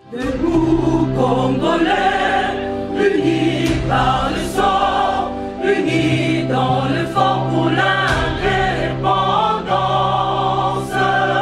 Debout Congolais, unis par le sang, unis dans l'effort pour l'indépendance.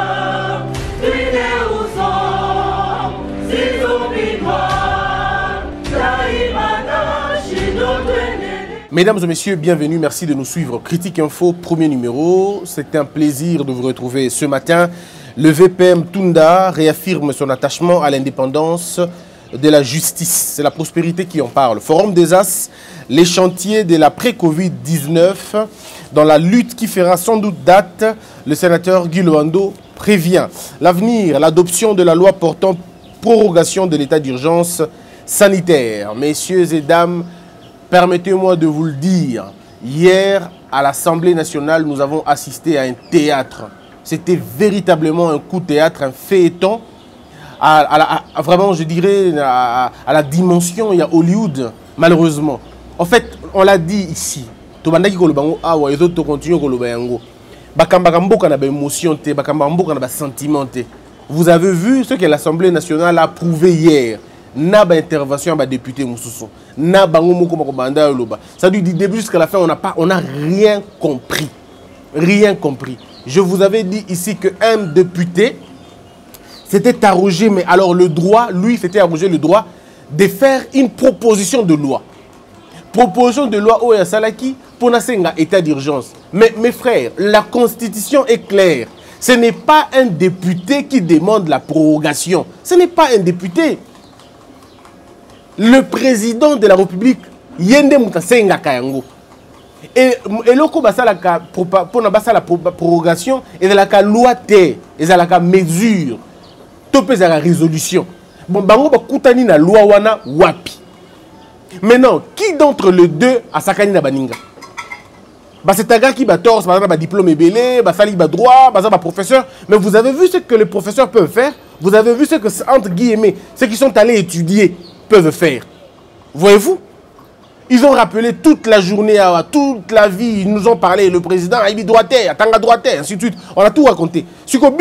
Unis aux hommes, si oublidois, Taïmana, Chinois. Mesdames et messieurs, bienvenue, merci de nous suivre. Critique Info, premier numéro. C'est un plaisir de vous retrouver ce matin. Le VPM Tunda réaffirme son attachement à l'indépendance de la justice. C'est la prospérité qui en parle. Forum des As, les chantiers de la pré-Covid-19 dans la lutte qui fera sans doute date, le sénateur Guy Loando prévient. L'avenir, l'adoption de la loi portant prorogation de l'état d'urgence sanitaire. Messieurs et dames, permettez-moi de vous le dire, hier à l'Assemblée nationale, nous avons assisté à un théâtre. C'était véritablement un coup de théâtre, un feuilleton, vraiment, je dirais, à la dimension, il y a Hollywood, malheureusement. En fait, on l'a dit ici. Vous avez vu ce que l'Assemblée nationale a approuvé hier. N'a intervention à député Moussoussou. N'a ça dit du début jusqu'à la fin, on n'a rien compris. Rien compris. Je vous avais dit ici qu'un député s'était arrogé, mais alors le droit, lui, s'était arrogé le droit de faire une proposition de loi. Proposition de loi au Salaki pour un état d'urgence. Mais mes frères, la Constitution est claire. Ce n'est pas un député qui demande la prorogation. Ce n'est pas un député. Le président de la République, Yende Moutasenga Kayango. Et loko basala pour la prorogation et la loi et la mesure topé la résolution. Bon bango ba kutani na loi wana wapi. Maintenant, qui d'entre les deux a sakani na baninga? Bah c'est un gars qui ba torse, ba diplôme belé, ba sali ba droit, ba professeur, mais vous avez vu ce que les professeurs peuvent faire? Vous avez vu ce que entre guillemets ceux qui sont allés étudier peuvent faire? Voyez-vous? Ils ont rappelé toute la journée, toute la vie, ils nous ont parlé, le président a dit droité, atanga droité, ainsi de suite. On a tout raconté. Si vous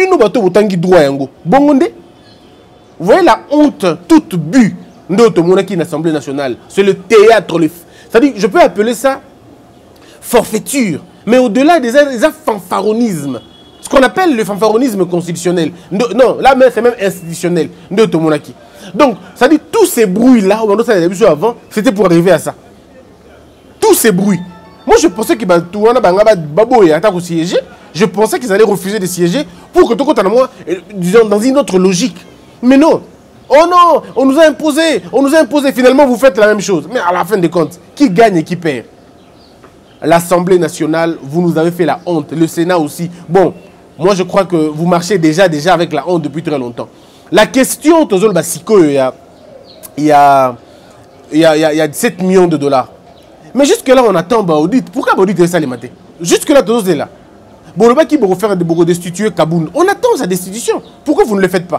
voyez la honte toute bu de l'Assemblée nationale. C'est le théâtre. C'est-à-dire, je peux appeler ça forfaiture. Mais au-delà des fanfaronismes, ce qu'on appelle le fanfaronisme constitutionnel. Non, là c'est même institutionnel. Donc, ça dit tous ces bruits-là, avant, c'était pour arriver à ça. Tous ces bruits. Moi, je pensais qu'ils siéger. Je pensais qu'ils allaient refuser de siéger pour que tout le monde, disons, dans une autre logique. Mais non. Oh non, on nous a imposé. On nous a imposé. Finalement, vous faites la même chose. Mais à la fin des comptes, qui gagne et qui perd? L'Assemblée nationale, vous nous avez fait la honte. Le Sénat aussi. Bon, moi, je crois que vous marchez déjà avec la honte depuis très longtemps. La question, il y a 7 millions de dollars. Mais jusque-là, on attend Baudit. Pourquoi Baudit est ça les matins? Jusque-là, tout est là. Boloba qui va refaire de destituer Kaboun. On attend sa destitution. Pourquoi vous ne le faites pas?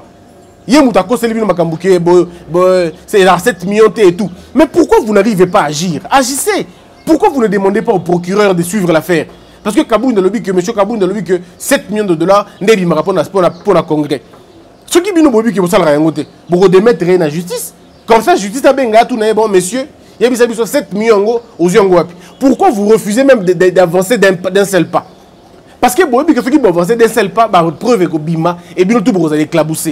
C'est là 7 millions et tout. Mais pourquoi vous n'arrivez pas à agir? Agissez. Pourquoi vous ne demandez pas au procureur de suivre l'affaire? Parce que Kaboun a le que M. Kaboun a le que 7 millions de dollars n'est pas pour le Congrès. Ce qui est bien, c'est pour démettre la justice. Comme ça, la justice a bien tout bon, monsieur. Il y a 7 millions aux yeux. Pourquoi vous refusez même d'avancer d'un seul pas? Parce que ceux qui vont avancer d'un seul pas, preuve que Bima et bien tout vous allez éclabousser.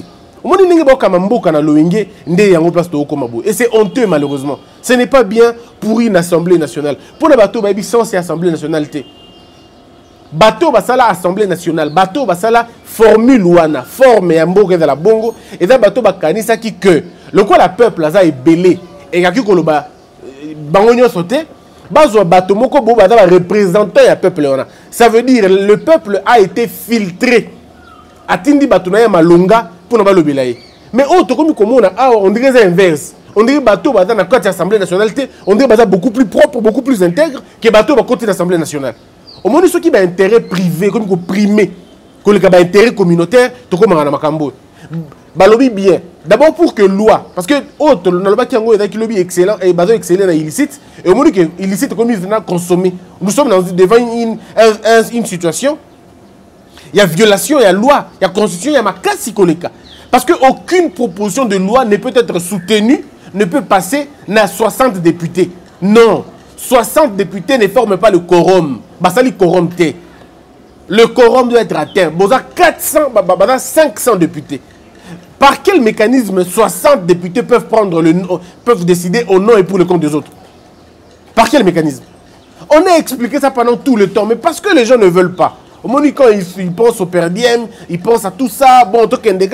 Et c'est honteux malheureusement. Ce n'est pas bien pour une assemblée nationale. Pour le bateau, c'est assemblée nationale. Bateau, c'est l'assemblée nationale. Bateau, c'est la formule ouana, forme et amboque de la bongo. Et ça, bateau, c'est qui que le quoi la peuple est belé. Et qui que le bangonio sauté, bateau moko bo ba représentant ya peuple ona. Ça veut dire le peuple a été filtré. Atindi bateau na ya malonga pour na ba lobelaye. Mais autre comme on dirait l'inverse. On dirait bateau ba dans la côté assemblée nationale, on dirait bateau beaucoup plus propre, beaucoup plus intègre que bateau ba côté l'assemblée nationale. Au moins ceux qui ba intérêt privé comme ko primé, que le ba intérêt communautaire, to ko mangana makambo. Ba lobby bien. D'abord pour que loi, parce que autre dans le bas qui a qui lobby excellent et bateau excellent illicite et au moins que illicite comme il vient consommer. Nous sommes devant une situation. Il y a violation, il y a loi, il y a constitution, il y a makasi koleka. Parce qu'aucune proposition de loi ne peut être soutenue, ne peut passer à 60 députés. Non, 60 députés ne forment pas le quorum. Basali quorum T. Le quorum doit être atteint. Boza 400, 500 députés. Par quel mécanisme 60 députés peuvent peuvent décider au nom et pour le compte des autres? Par quel mécanisme? On a expliqué ça pendant tout le temps, mais parce que les gens ne veulent pas. Au moment quand ils pensent au perdiem, ils pensent à tout ça. Bon,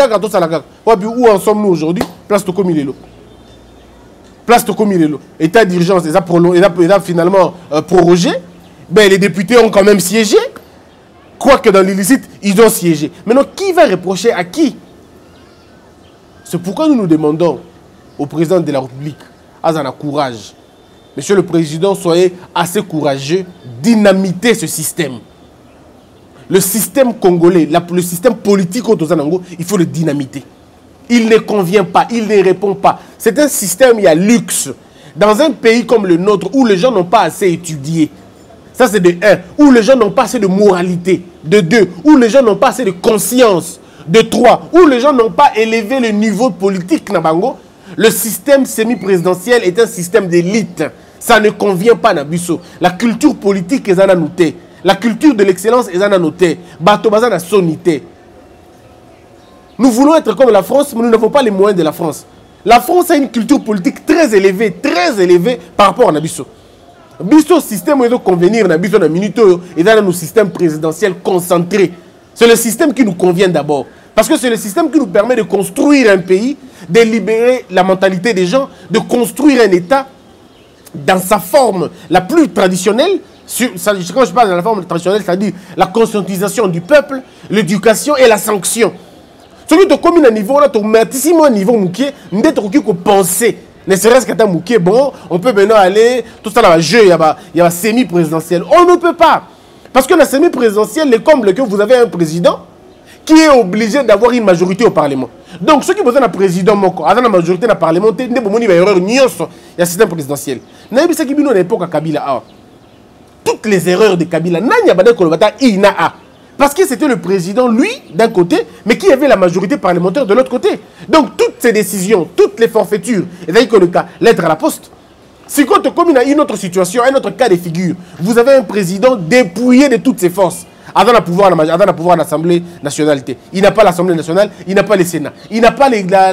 où en sommes-nous aujourd'hui? Place Toko Milelo. Place Toko Milelo. État d'urgence, ils ont finalement prorogé. Ben, les députés ont quand même siégé. Quoique dans l'illicite, ils ont siégé. Maintenant, qui va reprocher à qui? C'est pourquoi nous nous demandons au président de la République, Azana courage. Monsieur le Président, soyez assez courageux, dynamitez ce système. Le système congolais, le système politique au Tozanango, il faut le dynamiter. Il ne convient pas, il ne répond pas. C'est un système, il y a luxe. Dans un pays comme le nôtre, où les gens n'ont pas assez étudié, ça c'est de 1, où les gens n'ont pas assez de moralité, de 2, où les gens n'ont pas assez de conscience, de 3, où les gens n'ont pas élevé le niveau politique, Nabango, le système semi-présidentiel est un système d'élite. Ça ne convient pas, Nabiso. La culture politique est en noté. La culture de l'excellence est en noté. Batobazan a sonité. Nous voulons être comme la France, mais nous n'avons pas les moyens de la France. La France a une culture politique très élevée par rapport à Nabiso. Biso système doit convenir Nabiso na minuto et dans nos systèmes présidentiels concentrés. C'est le système qui nous convient d'abord. Parce que c'est le système qui nous permet de construire un pays, de libérer la mentalité des gens, de construire un État dans sa forme la plus traditionnelle. Quand je parle de la forme traditionnelle, c'est-à-dire la conscientisation du peuple, l'éducation et la sanction. Ce qui est comme un niveau, là, tu un niveau mouké, nous devons penser. Ne serait-ce qu'à mouké, bon, on peut maintenant aller, tout ça dans le jeu, il y a semi-présidentiel. On ne peut pas. Parce que la semi-présidentielle, les combles que vous avez un président qui est obligé d'avoir une majorité au Parlement. Donc, ceux qui ont un président, une majorité dans le Parlement, il y a erreur, il y a un système présidentiel. Toutes les erreurs de Kabila, parce que c'était le président, lui, d'un côté, mais qui avait la majorité parlementaire de l'autre côté. Donc, toutes ces décisions, toutes les forfaitures, et d'ailleurs que le cas, lettre à la poste, si quand comme il y a une autre situation, un autre cas de figure, vous avez un président dépouillé de toutes ses forces, avant le pouvoir de l'Assemblée nationale. Il n'a pas l'Assemblée nationale, il n'a pas le Sénat, il n'a pas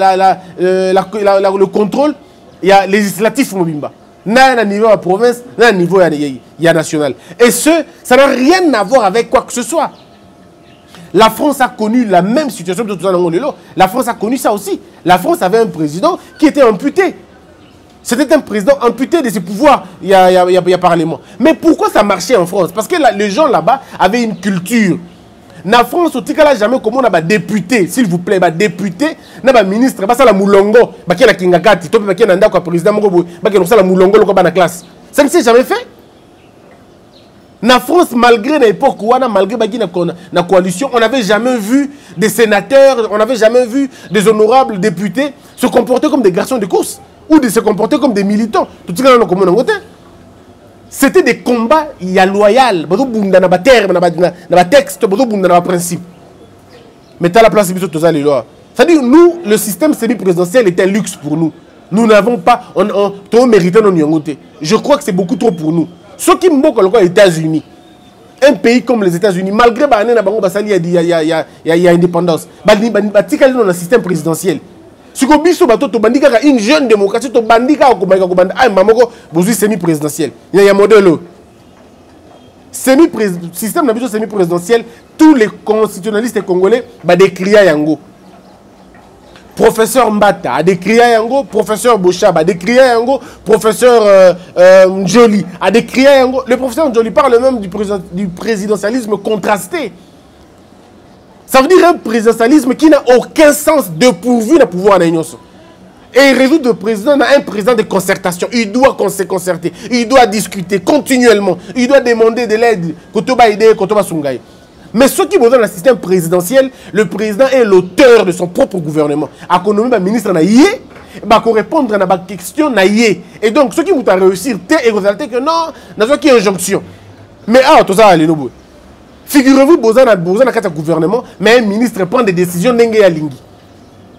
le contrôle, il y a législatif Mobimba. N'a un niveau à province, n'a un niveau à national. Et ça n'a rien à voir avec quoi que ce soit. La France a connu la même situation que tout ça. La France a connu ça aussi. La France avait un président qui était amputé. C'était un président amputé de ses pouvoirs, il y a Parlement. Mais pourquoi ça marchait en France? Parce que les gens là-bas avaient une culture. En France, au Tikala, jamais comment on a député, s'il vous plaît, député, un ministre, ça la moulongo, qui la kingakati, topi qui nanda quoi président, qui la moulongo, la classe. Ça ne s'est jamais fait. En France, malgré l'époque où malgré la coalition, on n'avait jamais vu des sénateurs, on n'avait jamais vu des honorables députés se comporter comme des garçons de course. Ou de se comporter comme des militants. Tout ce qu'on a c'était des combats loyaux. Texte, principe. Mais à la place de tout ça, les lois. C'est-à-dire, nous, le système semi-présidentiel est un luxe pour nous. Nous n'avons pas. On mérite nos nyongoté. Je crois que c'est beaucoup trop pour nous. Ceux qui me moquent aux États-Unis, un pays comme les États-Unis, malgré il y a indépendance, il y a un système présidentiel. Si vous avez une jeune démocratie, vous avez semi-présidentiel. Il y a un modèle. Système semi-présidentiel, tous les constitutionnalistes congolais décrient Yango. Professeur Mbata a décrié Yango, professeur Bochab a décrié Yango, professeur Njoli a décrié Yango. Le professeur Njoli parle même du présidentialisme contrasté. Ça veut dire un présidentialisme qui n'a aucun sens de pourvu de pouvoir en union. Et résoudre le président, un président de concertation. Il doit se concerter, il doit discuter continuellement, il doit demander de l'aide. Mais ceux qui vont dans le système présidentiel, le président est l'auteur de son propre gouvernement. À l'économie, le ministre n'a yé, pour répondre à la question n'a yé. Et donc, ceux qui vont réussir, et vous allez que non, il y a une injonction. Mais tout ça, allez, nous. Figurez-vous, vous avez un gouvernement, mais un ministre prend des décisions n'engue à lingi.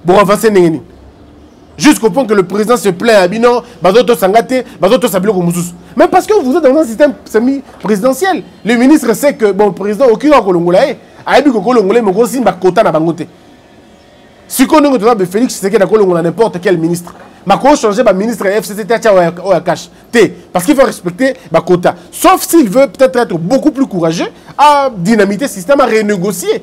pour avancer Nengeni. Jusqu'au point que le président se plaint à Bino, Bazoto Sangate, Bazoto Sabilo Koumoussous. Mais parce que vous êtes dans un système semi-présidentiel. Le ministre sait que, bon, le président, aucun Kolongolae, a dit que Kolongolae, mais aussi ma quota n'a pas goûté. Si on a Félix, c'est qu'il a Kolongola n'importe quel ministre. Ma quoi changer ma ministre FCT ou Akash. Parce qu'il faut respecter ma quota. Sauf s'il veut peut-être être beaucoup plus courageux à dynamiter le système, à renégocier.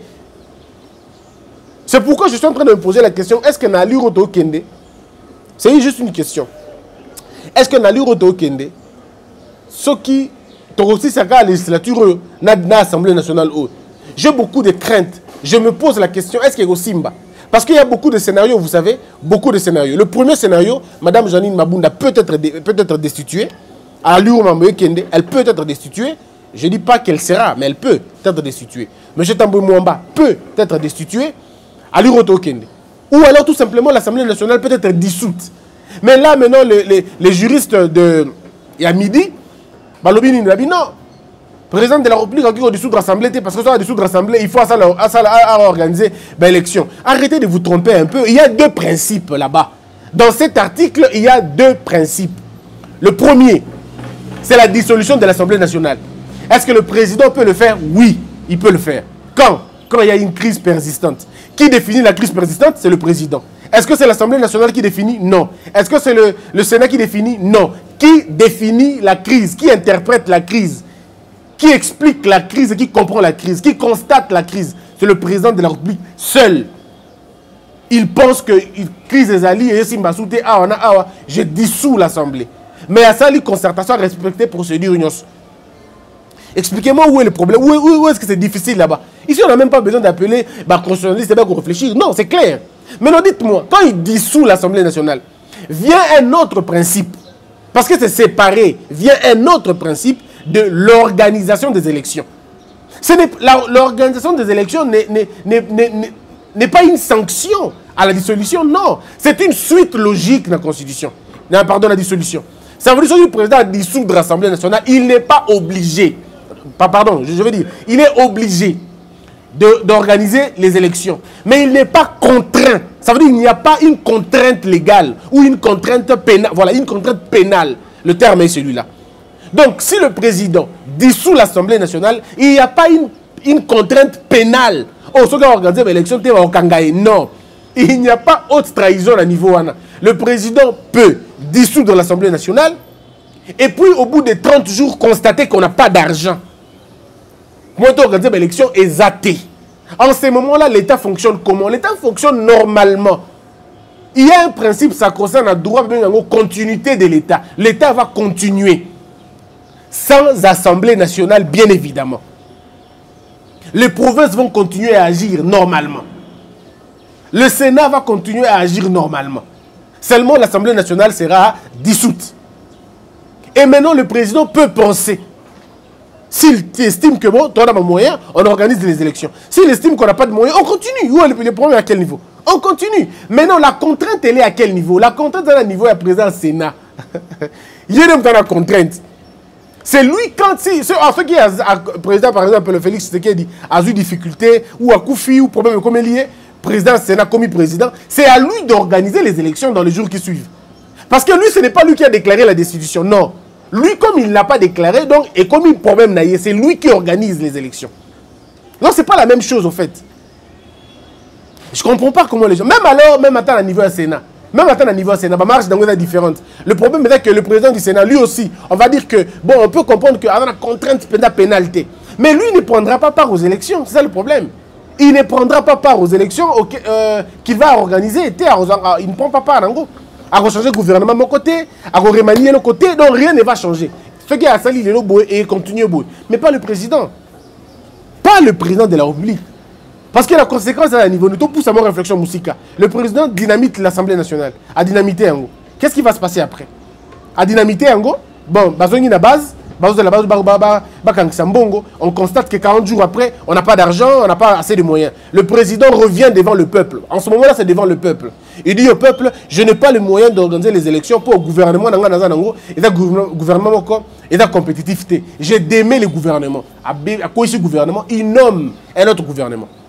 C'est pourquoi je suis en train de me poser la question, est-ce que Nali Roto Kende, c'est juste une question, est-ce que Nali Roto Kende, ce qui, aussi c'est la législature, l'Assemblée nationale, j'ai beaucoup de craintes. Je me pose la question, est-ce qu'il y a Simba? Parce qu'il y a beaucoup de scénarios, vous savez, beaucoup de scénarios. Le premier scénario, Mme Janine Mabunda peut être destituée. À l'Ouro Kende, elle peut être destituée. Je ne dis pas qu'elle sera, mais elle peut être destituée. M. Tambou Mwamba peut être destitué à l'Uroto Kende. Ou alors tout simplement l'Assemblée nationale peut être dissoute. Mais là maintenant les juristes de Yamidi, Balobini n'a dit non. Président de la République qui a dissoudre l'Assemblée, parce que ça a dissoudre l'Assemblée, il faut organiser l'élection. Arrêtez de vous tromper un peu. Il y a deux principes là-bas. Dans cet article, il y a deux principes. Le premier, c'est la dissolution de l'Assemblée nationale. Est-ce que le président peut le faire? Oui, il peut le faire. Quand il y a une crise persistante. Qui définit la crise persistante? C'est le président. Est-ce que c'est l'Assemblée nationale qui définit? Non. Est-ce que c'est le Sénat qui définit? Non. Qui définit la crise? Qui interprète la crise? Qui explique la crise et qui comprend la crise? Qui constate la crise? C'est le président de la République seul. Il pense que crise des alliés et Simbasoute, je dissous l'Assemblée. Mais à ça, les concertations respecter procédure. Expliquez-moi où est le problème. Où est-ce que c'est difficile là-bas? Ici, on n'a même pas besoin d'appeler constitutionnaliste pour réfléchir. Non, c'est clair. Maintenant, dites-moi, quand il dissout l'Assemblée nationale, vient un autre principe. Parce que c'est séparé. Vient un autre principe de l'organisation des élections. L'organisation des élections n'est pas une sanction à la dissolution, non. C'est une suite logique de la Constitution. Non, pardon, la dissolution. Ça veut dire que le président a dissoudre l'Assemblée nationale, il n'est pas obligé, pardon, je veux dire, il est obligé d'organiser les élections. Mais il n'est pas contraint. Ça veut dire qu'il n'y a pas une contrainte légale ou une contrainte pénale. Voilà, une contrainte pénale. Le terme est celui-là. Donc, si le président dissout l'Assemblée nationale, il n'y a pas une contrainte pénale. Oh, ce qui a organisé l'élection, non. Il n'y a pas haute trahison à niveau. Le président peut dissoudre l'Assemblée nationale et puis, au bout de 30 jours, constater qu'on n'a pas d'argent. Moi, organiser l'élection est zaté. En ce moment-là, l'État fonctionne comment? L'État fonctionne normalement. Il y a un principe, ça concerne le droit de continuité de l'État. L'État va continuer. Sans Assemblée nationale, bien évidemment. Les provinces vont continuer à agir normalement. Le Sénat va continuer à agir normalement. Seulement l'Assemblée nationale sera dissoute. Et maintenant, le président peut penser. S'il estime que bon, on a un moyen, on organise les élections. S'il estime qu'on n'a pas de moyens, on continue. Où est le problème à quel niveau? On continue. Maintenant, la contrainte, elle est à quel niveau? La contrainte, elle est à niveau à présent Sénat. Il y a même dans la contrainte. C'est lui, quand ce qui est président, par exemple, le Félix Tshisekedi a eu difficulté, ou à Koufi, ou problème comme lié, président Sénat, commis président, c'est à lui d'organiser les élections dans les jours qui suivent. Parce que lui, ce n'est pas lui qui a déclaré la destitution, non. Lui, comme il ne l'a pas déclaré, donc, et comme il problème n'a, c'est lui qui organise les élections. Non, ce n'est pas la même chose, au fait. Je ne comprends pas comment les gens... Même à niveau du Sénat, ma marche est différente. Le problème est que le président du Sénat, lui aussi, on va dire que, bon, on peut comprendre qu'il y a une contrainte pénalité. Mais lui, il ne prendra pas part aux élections, c'est ça le problème. Il ne prendra pas part aux élections qu'il va organiser. Il ne prend pas part, en gros. À changer le gouvernement de mon côté, à remanier le côté, donc rien ne va changer. Ce qui a sali, il est et continue. Mais pas le président. Pas le président de la République. Parce que la conséquence à un niveau, nous pousse à mon réflexion musica. Le président dynamite l'Assemblée nationale. À dynamiter en gros. Qu'est-ce qui va se passer après? À dynamiter en gros, bon, la base, on constate que 40 jours après, on n'a pas d'argent, on n'a pas assez de moyens. Le président revient devant le peuple. En ce moment-là, c'est devant le peuple. Il dit au peuple, je n'ai pas les moyens d'organiser les élections pour le gouvernement et le gouvernement et la compétitivité. J'ai démé le gouvernement. À quoi ce gouvernement? Il nomme un autre gouvernement.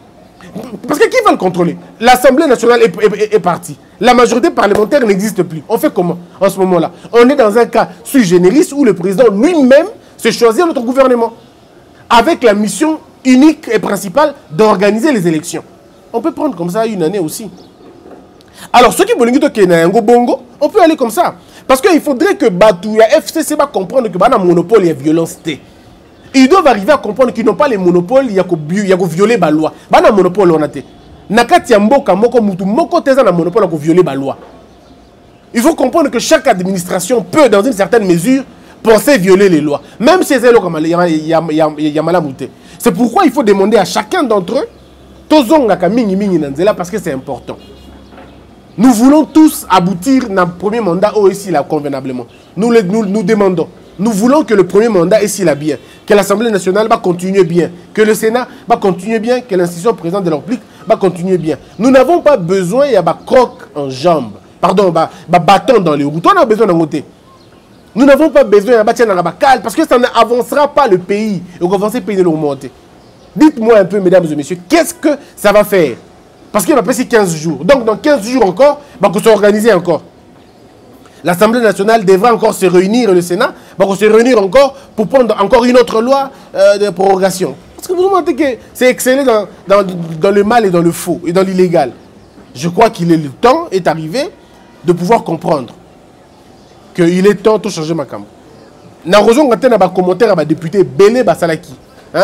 Parce que qui va le contrôler? L'Assemblée nationale est partie. La majorité parlementaire n'existe plus. On fait comment en ce moment-là? On est dans un cas sui generis où le président lui-même se choisit notre gouvernement. Avec la mission unique et principale d'organiser les élections. On peut prendre comme ça une année aussi. Alors, ceux qui veulent que bongo, on peut aller comme ça. Parce qu'il faudrait que Batouya FCC va comprendre que le monopole est violence. Ils doivent arriver à comprendre qu'ils n'ont pas les monopoles, il y a violer la loi. Il y a un monopole, on a été. Nakati mboka moko mutu moko teza na monopole pour violer la loi. Il faut comprendre que chaque administration peut, dans une certaine mesure, penser violer les lois. Même si c'est comme il y a malamouté. C'est pourquoi il faut demander à chacun d'entre eux, parce que c'est important. Nous voulons tous aboutir dans le premier mandat ici là convenablement. Nous demandons. Nous voulons que le premier mandat ici là bien, que l'Assemblée nationale va continuer bien, que le Sénat va continuer bien, que l'institution présidente de la République va continuer bien. Nous n'avons pas besoin il y a un croc en jambe, pardon, bâton dans les roues. On a besoin d'un côté. Nous n'avons pas besoin d'un bâton dans la bacal parce que ça n'avancera pas le pays. Et on va avancer le pays de l'augmenter. Dites-moi un peu, mesdames et messieurs, qu'est-ce que ça va faire? Parce qu'il va passer 15 jours. Donc, dans 15 jours encore, il va s'organiser encore. L'Assemblée nationale devra encore se réunir, le Sénat va se réunir encore pour prendre encore une autre loi de prorogation. Parce que vous vous montrez que c'est exceller dans le mal et dans le faux et dans l'illégal. Je crois qu'il est le temps est arrivé de pouvoir comprendre qu'il est temps de changer ma camp. Nous avons un commentaire à des députés Belé Basalaki.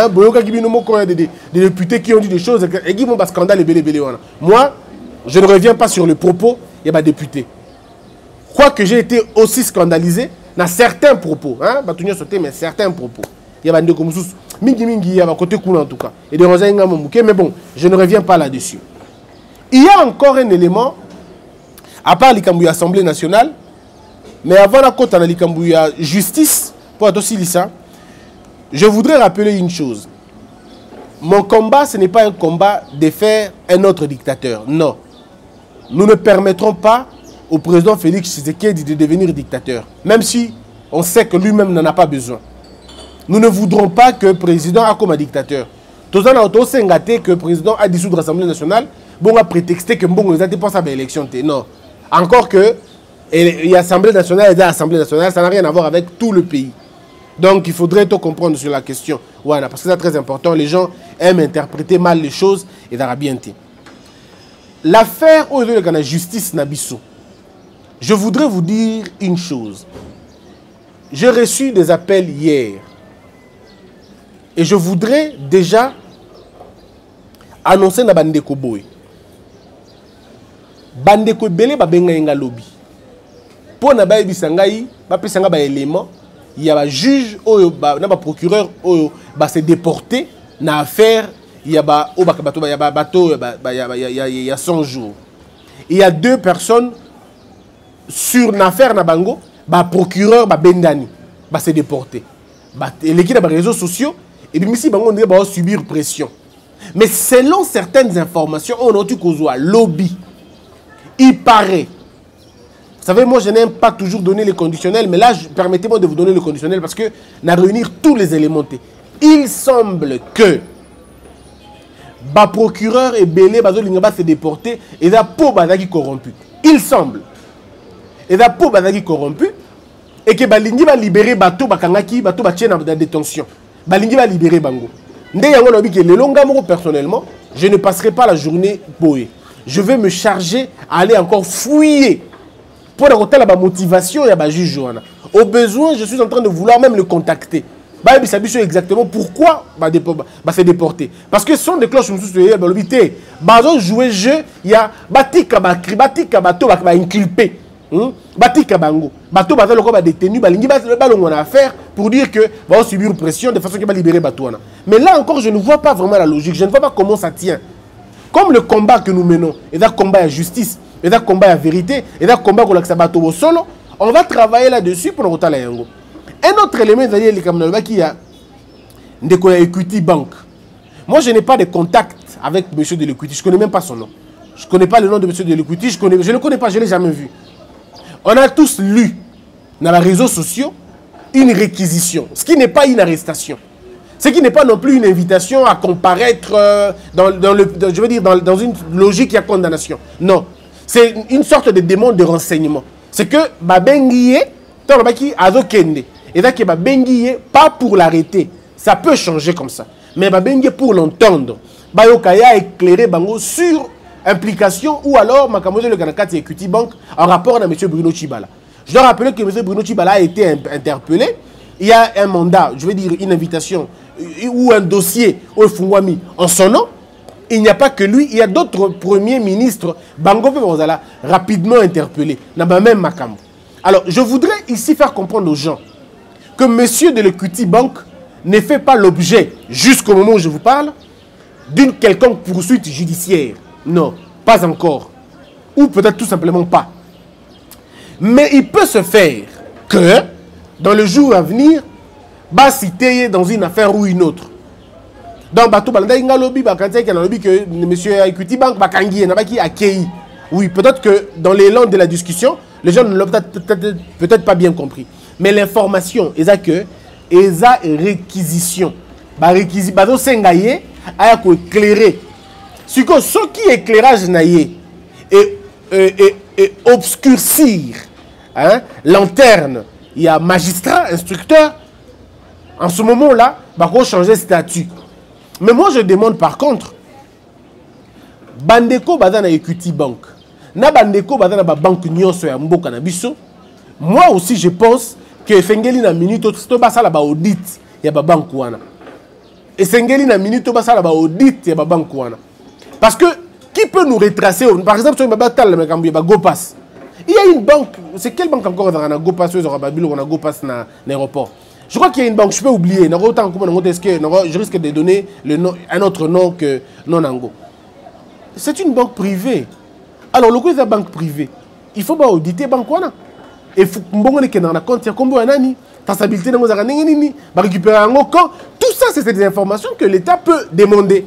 Des députés qui ont dit des choses et qui vont scandale et moi, je ne reviens pas sur le propos, il y a des députés. Quoique j'ai été aussi scandalisé dans certains propos, mais certains propos. Il y a des choses mingi, il y a côté cool en tout cas. Et des mais bon, je ne reviens pas là-dessus. Il y a encore un élément, à part l'Assemblée nationale, mais avant la côte, il y a justice, pour aussi ça. Je voudrais rappeler une chose. Mon combat, ce n'est pas un combat de faire un autre dictateur. Non. Nous ne permettrons pas au président Félix Tshisekedi de devenir dictateur. Même si on sait que lui-même n'en a pas besoin. Nous ne voudrons pas que le président a comme un dictateur. Tout ça, on a que le président a dissoudre l'Assemblée nationale. Bon, on a prétexté que bon, ils n'ont pas l'élection. Non. Encore que l'Assemblée nationale et l'Assemblée nationale, ça n'a rien à voir avec tout le pays. Donc, il faudrait tout comprendre sur la question. Voilà, parce que c'est très important. Les gens aiment interpréter mal les choses et d'arabienté. L'affaire de la justice Nabisso. Je voudrais vous dire une chose. J'ai reçu des appels hier. Et je voudrais déjà annoncer na Bandeko Boy. Bandeko Bele ba benga yenga lobby. Pour na ba bisangai, ba pesanga ba élément. Il y a un juge, un procureur qui s'est déporté dans l'affaire. Il y a 100 jours. Il y a 2 personnes sur l'affaire Nabango. Le procureur Bendani s'est déporté. L'équipe des réseaux sociaux, et puis ici, on va subir pression. Mais selon certaines informations, on a dit qu'on a lobby. Il paraît. Vous savez, moi, je n'aime pas toujours donner les conditionnels, mais là, permettez-moi de vous donner le conditionnel parce que nous allons réunir tous les éléments. Il semble que le procureur et Belé s'est déporté et la peau est corrompue. Il semble. Et la peau est corrompue et que Balingi va libérer Bato Bakangaki, Bato Batien en détention. Balingi va libérer Bango. Personnellement, je ne passerai pas la journée boé. Je vais me charger à aller encore fouiller. Pour la motivation, il y a un juge. Au besoin, je suis en train de vouloir même le contacter. Exactement pourquoi s'est déporté. Parce que ce sont des cloches jouer jeu, il y a Batika Bato inculpé. Batika Bango. Bato va détenu, on a affaire pour dire que va subir une pression de façon qu'il va libérer Batouana. Mais là encore, je ne vois pas vraiment la logique. Je ne vois pas comment ça tient. Comme le combat que nous menons est un combat à justice. Et un combat à vérité, et un combat pour le solo, on va travailler là-dessus pour le retour à Yango. Un autre élément, c'est qu'il y a Equity Bank. Moi, je n'ai pas de contact avec M. de l'Equity, je ne connais même pas son nom. Je ne connais pas le nom de M. de l'Equity, je ne le connais pas, je ne l'ai jamais vu. On a tous lu dans les réseaux sociaux une réquisition, ce qui n'est pas une arrestation. Ce qui n'est pas non plus une invitation à comparaître dans une logique de condamnation. Non. C'est une sorte de demande de renseignement. C'est que Babenguié, et là que Babenguié, pas pour l'arrêter. Ça peut changer comme ça. Mais Babenguié pour l'entendre. Bayokaya éclairer Bango sur implication ou alors Makamozo le Kanakati Equity Bank en rapport à M. Bruno Tshibala. Je dois rappeler que M. Bruno Tshibala a été interpellé. Il y a un mandat, je veux dire une invitation ou un dossier au Fungwami en son nom. Il n'y a pas que lui, il y a d'autres premiers ministres Bango Pebozala rapidement interpellés. Même Makambo. Alors, je voudrais ici faire comprendre aux gens que M. de l'Equity Bank ne fait pas l'objet, jusqu'au moment où je vous parle, d'une quelconque poursuite judiciaire. Non, pas encore. Ou peut-être tout simplement pas. Mais il peut se faire que, dans le jour à venir, va citer dans une affaire ou une autre. Donc, Bato Balanda Ingalobi, que M. Equity Bank, oui, peut-être que dans l'élan de la discussion, les gens ne l'ont peut-être pas bien compris. Mais l'information, c'est que ils ont réquisition. Ils sengaye a éclairer. Ce qui éclairage naïe et obscurcir lanterne, il y a magistrat, instructeur. En ce moment-là, il va changer de statut. Mais moi, je demande par Bandeko Badana Equity Bank. Na Bandeko Badana Banque Nyonso ya Mboka na biso. Moi aussi, je pense que Fengeli na minute to basala ba audit ya ba banque wana. Et Fengeli na minute to basala ba audit ya ba banque wana. Parce que qui peut nous retracer par exemple sur Babatal le Mekambu ba GoPass. Il y a une banque, c'est quelle banque encore dans la GoPass ou dans Babilo on a GoPass na l'aéroport. Je crois qu'il y a une banque, je peux oublier. Je risque de donner un autre nom que non-ango. C'est une banque privée. Alors, le coup de la banque privée, il faut pas auditer la banque. Et il faut que dans la compte, il y a combien de traçabilité de récupérer un compte. Tout ça, c'est des informations que l'État peut demander.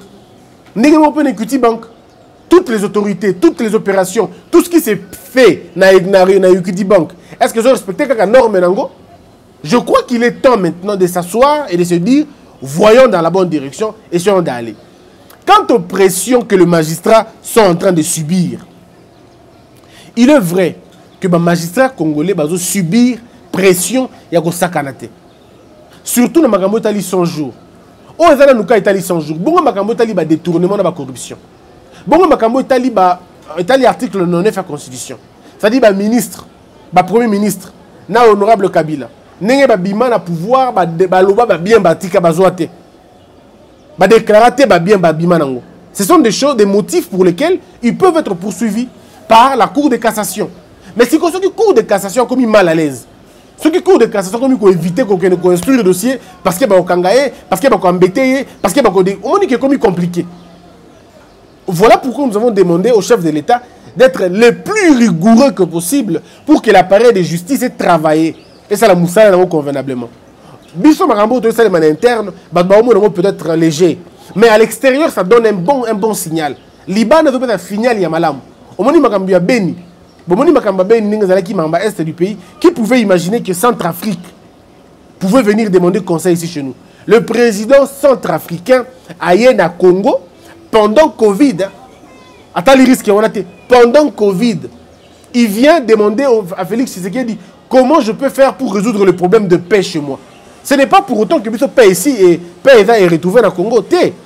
Bank. Toutes les autorités, toutes les opérations, tout ce qui s'est fait dans Equity Bank, est-ce que je respecte la norme? Je crois qu'il est temps maintenant de s'asseoir et de se dire, voyons dans la bonne direction, essayons d'aller. Quant aux pressions que les magistrats sont en train de subir, il est vrai que les magistrats congolais vont subir pression ya ko sakanate. Surtout dans Makambo Itali 100 jours. Oh, ils ont nous Itali 100 jours. Bon, Makambo Itali ba détournement de la corruption. Bon, Makambo Itali article 9 de la Constitution. C'est-à-dire ba ministre, ba premier ministre, na honorable Kabila. Nenge ba bima na pouvoir ba loba ba bien batika ba zoate. Ba déclarater ba bien ba bima nango. Ce sont des choses, des motifs pour lesquels ils peuvent être poursuivis par la Cour de cassation. Mais si ceux qui Cour de cassation comme mal à l'aise. Ceux qui Cour de cassation comme ils éviter qu'on construise le dossier parce que ba kangaye, parce que ba embêter, parce que ba on dit que comme compliqué. Voilà pourquoi nous avons demandé au chef de l'État d'être le plus rigoureux que possible pour que l'appareil de justice ait travaillé. Et ça, la moussala convenablement. Biso Makambo, tout ça, les internes, peut-être léger. Mais à l'extérieur, ça donne un bon signal. Liban ne veut pas finir à Malam. Au moment où Makambo a béni, au moment où Makambo a béni, est du pays, qui pouvait imaginer que Centrafrique pouvait venir demander conseil ici chez nous. Le président centrafricain aille na Congo pendant Covid. Attends les risques, pendant Covid, il vient demander à Félix Tshisekedi comment je peux faire pour résoudre le problème de paix chez moi. Ce n'est pas pour autant que nous paix ici et paix est retrouvé dans le Congo.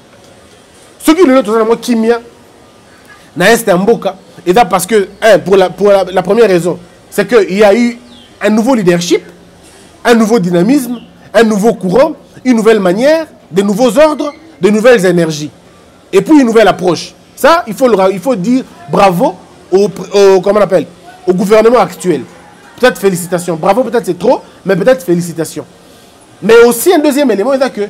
Ce qui est le moi Kimia, na Est Mboka, et là parce que, pour la première raison, c'est qu'il y a eu un nouveau leadership, un nouveau dynamisme, un nouveau courant, une nouvelle manière, de nouveaux ordres, de nouvelles énergies. Et puis une nouvelle approche. Ça, il faut dire bravo au gouvernement actuel. Peut-être félicitations. Bravo, peut-être c'est trop, mais peut-être félicitations. Mais aussi un deuxième élément, c'est que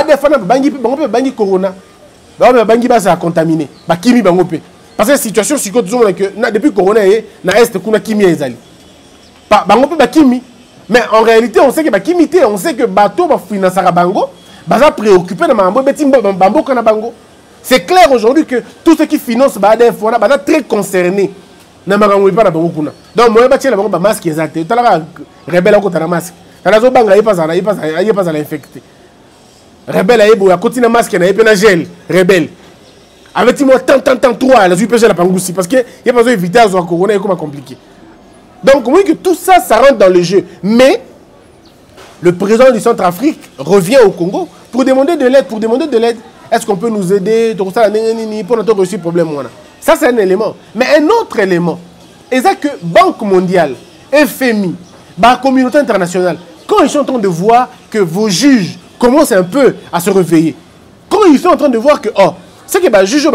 bangi corona, bangi va contaminé, kimi bangope. Parce que la situation c'est que depuis corona na est kuna kimi ezali. Bangope kimi. Mais en réalité, on sait que kimi on sait que bateau va financer bango, baza préoccupé de mambo betim bambo kana bango. C'est clair aujourd'hui que tous ceux qui financent Badef sont très concernés. Donc, moi, je vais un masque exact. Tu as un rebelle qui a un masque. Tu as un masque qui est infecté. rebelle aïe boya continue masque na épée na gel rebelle avec moi tant 3 la jupe la pangousi parce que il y a pas besoin d'éviter à corona comme compliqué. Donc oui que tout ça ça rentre dans le jeu, mais le président du Centrafrique revient au Congo pour demander de l'aide, Est-ce qu'on peut nous aider pour notre réussir problème ça c'est un élément, mais un autre élément c'est que Banque mondiale, FMI, la communauté internationale, quand ils sont en train de voir que vos juges commencent un peu à se réveiller, quand ils sont en train de voir que c'est que les juges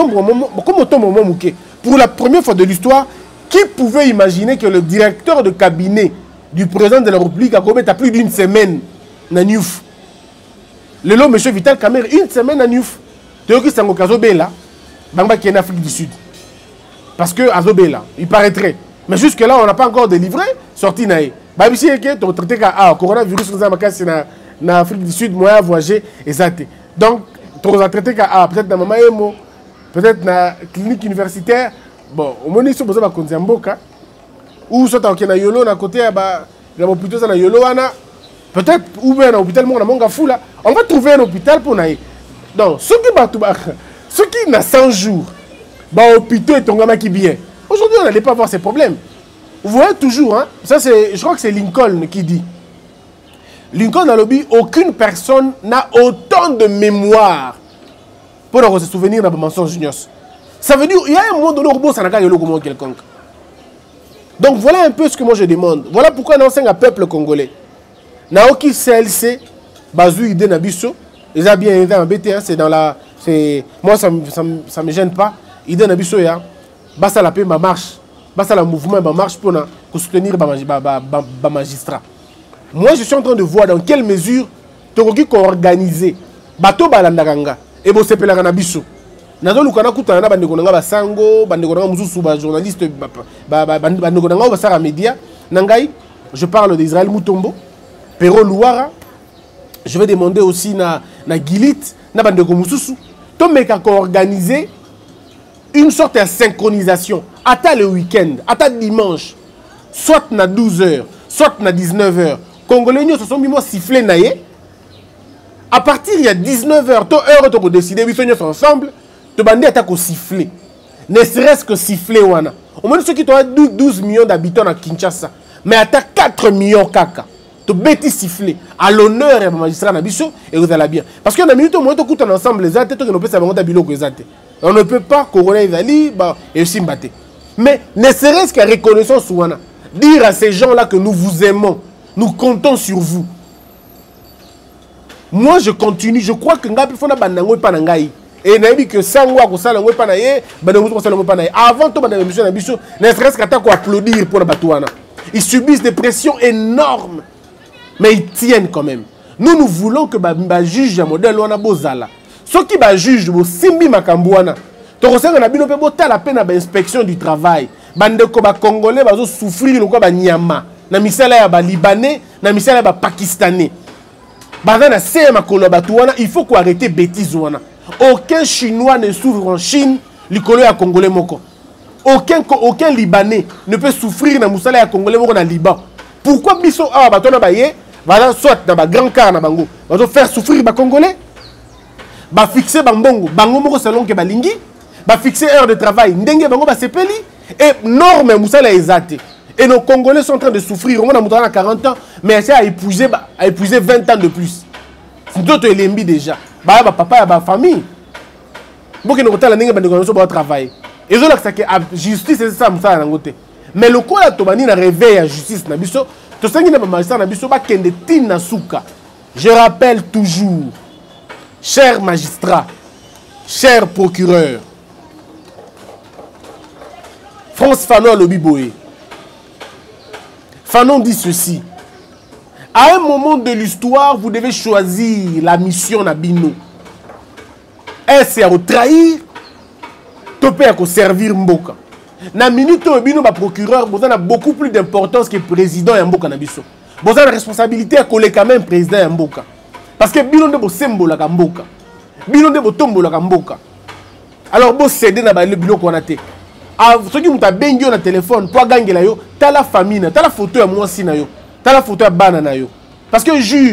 pour la première fois de l'histoire, qui pouvait imaginer que le directeur de cabinet du président de la République a commis plus d'une semaine na Niouf. Le long, M. Vital Kamerhe, une semaine à Niouf. Tu vois que c'est un Azobela, Bangba qui est en Afrique du Sud. Parce que Azobela, il paraîtrait. Mais jusque-là, on n'a pas encore délivré, sorti naïe. Babisi est que tu as traité que coronavirus en Afrique du Sud, moi, voyager, exact. Donc, tu as traité que peut-être dans Mamaemo, peut-être dans la clinique universitaire. Bon, au moins, ils sont besoin de Konzamboka. Ou soit na yolo na côté na hôpital na yolo wana peut-être ou bien un hôpital mon monga fula on va trouver un hôpital pour naï. Donc ceux qui na 100 jours hôpital et tongama qui bien. Aujourd'hui on n'allait pas voir ces problèmes. Vous voyez toujours hein, ça c'est je crois que c'est Lincoln qui dit. Lincoln a lobby aucune personne n'a autant de mémoire pour se souvenir d'un mensonge junior. Ça veut dire il y a un monde donné où ça n'a pas yolo comme quelconque. Donc voilà un peu ce que moi je demande. Voilà pourquoi nous enseignons au peuple congolais. Naoki CLC, Bazou idée Nabiso, ils ont bien été embêtés, c'est dans la. Moi ça me gêne pas. Idée Nabiso, basta la paix, ma marche, basta la mouvement, ma marche pour soutenir les magistrats. Moi je suis en train de voir dans quelle mesure Toroki organisé, Bato Balandaganga, et Bosepela Nabiso. Nazo lukana kuta na bandeko nanga basango bandeko nanga mususu ba journaliste bandeko nanga basara média nangai je parle d'Israël Mutombo Pero Louara je vais demander aussi na Gilit na bandeko mususu to meka ko organiser une sorte de synchronisation ata le week-end ata dimanche soit na 12h soit na 19h congolais nous se sont mis siffler naé à partir il y a 19h to heure to décider oui sont ensemble. Tu bandé attaque au sifflet. Ne serait-ce que sifflet wana. Au moins ceux qui ont 12 millions d'habitants à Kinshasa. Mais attaque 4 millions kaka. Tu bêtis sifflet. À l'honneur et magistrat Nabiso et vous allez bien. Parce que dans la minute où on écoute ensemble les athées, on peut savoir que on ne peut pas couronner les alliés et aussi mbatter. Mais ne serait-ce qu'à reconnaissance wana. Dire à ces gens-là que nous vous aimons. Nous comptons sur vous. Moi je continue. Je crois que Ngapi Fona Bandango et Panangaï. Et naïbi que sangwa ko sala ngwe pana ye banango ko sala ngwe pana ye avant to banana mission na biso ne serait-ce qu'attendre ko applaudir pour la batouana. Ils subissent des pressions énormes mais ils tiennent quand même. Nous voulons que ba juge modèle wana bozala. Ceux qui ba juge bo simbi makambouana. To ko sanga na bino pe bota la peine ba inspection du travail. Bande ko ba congolais bazo souffrir lo ko ba nyama. Na misala ya ba libanais, na misala ya ba pakistanais. Bazana se makolo batouana, il faut qu'on arrête bêtises wana. Aucun Chinois ne souffre en Chine, l'icolo à Congolais moko. Aucun Libanais ne peut souffrir dans Moussala à Congolais moko dans Liban. Pourquoi biso a batona baye, va soit dans ba grand car na bango, va faire souffrir ba Congolais, va fixer bango moko selon que balingi, va fixer heure de travail, ndenge bango ba sepeli et norme Moussala ezate. Et nos Congolais sont en train de souffrir, on a monté à 40 ans, mais ça a épuisé 20 ans de plus. C'est d'autres éléments déjà. Papa et famille. Beaucoup de gens qui ont travaillé. Et je sais que la justice c'est ça. Mais le coup de Tobani n'a réveillé la justice. Je rappelle toujours, chers magistrats, chers procureurs, France Fanon Lobiboé. Fanon dit ceci. À un moment de l'histoire, vous devez choisir la mission Nabino. Est-ce à trahir, topé à servir Mboka. Na minute où Bino ba procureur, vous avez beaucoup plus d'importance que président Mboka Nabiso. Vous avez la responsabilité à coller quand même président Mboka. Parce que Bino de bo symbole à Mboka. Bino de bo tombo à Mboka. Alors vous cédez na ba le bilo qu'on a té. Ceux qui ont bengi na téléphone pour gagner la yo, t'as la famille, t'as la photo à moi si na yo. T'as la photo à banana yo. Parce que juge,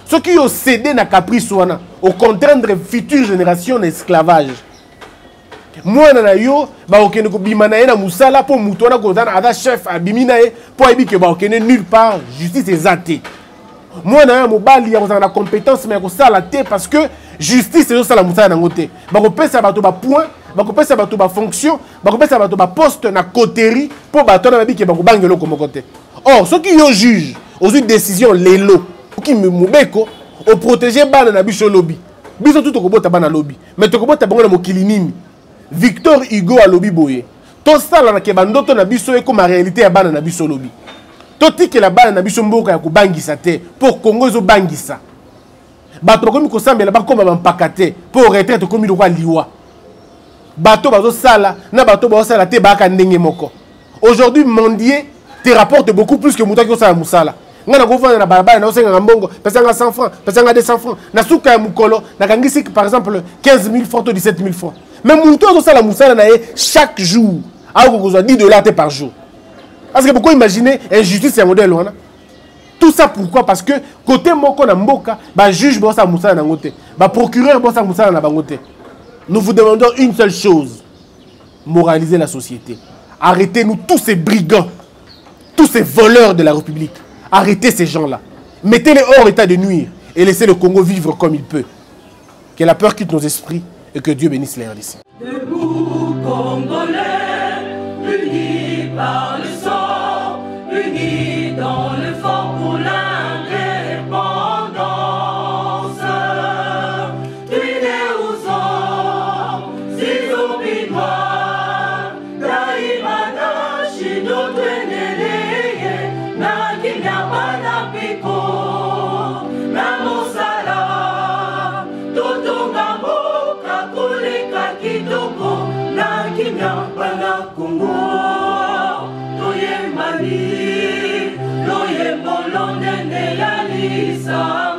Ceux qui ont cédé na caprice wana, au contraindre future génération d'esclavage. Moi na yo ba okene ko bimana na musala po muto na ko dana ada chef abimina e po ebi ke ba okene nulle part justice ezate. Moi na mobali ya kozana compétence mais ko sala te parce que justice ezo sala musala na ngote. Ba ko pesa bato ba point, ba ko pesa bato ba fonction, ba ko pesa bato ba poste na coterie po bato na babi ke ba ko bangelo ko mokote. Or ceux qui yo juge aux une décision lelo qui me mobeko au protéger bana na biso lobby. Biso tout ko bota bana lobby. Mais to ko bota bango na mokili nini. Victor Hugo a lobby boye. To sala na ke bandoto na biso e comme réalité ya bana na biso lobby. To tike la bana na biso mboka ya ko bangisa te pour Congo zo bangisa. Bato komi ko sambela ba koma bampaka te pour retraite komi lo kwa liwa. Bato bazo sala na bato bazo sala te ba ka ndenge moko. Aujourd'hui Mondier te rapporte beaucoup plus que muta ko sala musala. Ngana ko vendre na barabara na osenga mbongo, pesa nga 100 francs, pesa nga 200 francs. Na suka ya mukolo na kangisi par exemple 15 000 francs ou 17 000 francs. Mais muto ko sala musala na chaque jour. A ko zo 10 $ par jour. Parce que pourquoi imaginer injustice ya modèle wana? Tout ça pourquoi? Parce que côté moko na mboka, ba juge bo sa musala na ngote, ba procureur bo sa musala na bangote. Nous vous demandons une seule chose: moraliser la société. Arrêtez-nous tous ces brigands, tous ces voleurs de la République. Arrêtez ces gens-là. Mettez-les hors état de nuire et laissez le Congo vivre comme il peut. Que la peur quitte nos esprits et que Dieu bénisse les RDC. Debout Congolais, unis par le sang, unis dans le fort pour l'indépendance. Tués aux hommes, si obinois, Daimana, Shido, Tweneleye, Nakinya, Banapiko, Namosala, Totonga, Boka, Kulika, Kitoko, Nakinya, Banakungo, Toye Mali, Loye Bolonde, Yalisa.